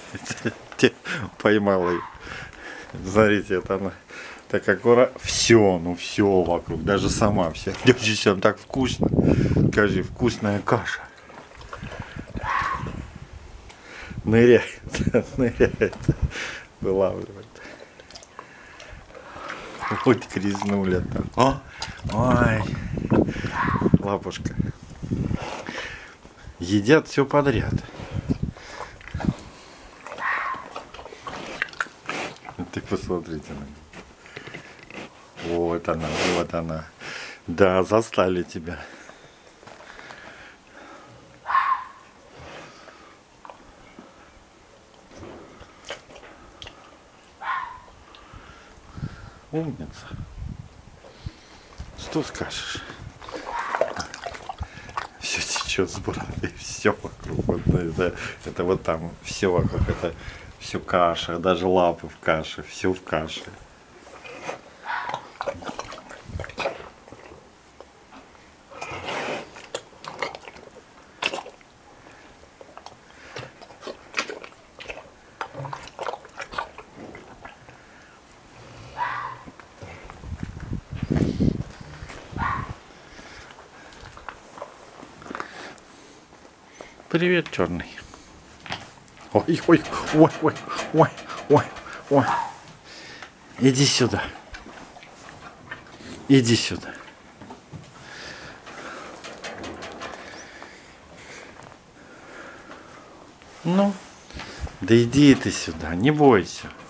Поймал ее. Смотрите, это она так аккуратно. Все, ну все вокруг, даже сама вся. Держись, он так вкусно. Скажи, вкусная каша. Ныряет, ныряет, вылавливает. Вот грязнуля там. О, ой, лапушка. Едят все подряд. Ты посмотрите на нее. Вот она, вот она. Да, застали тебя. Умница. Что скажешь? Все течет с бороды, все вокруг. Вот, это вот там, все вокруг, это все каша, даже лапы в каше, все в каше. Привет, черный. Ой, ой, ой, ой, ой, ой, ой. Иди сюда. Иди сюда. Ну, да иди ты сюда, не бойся.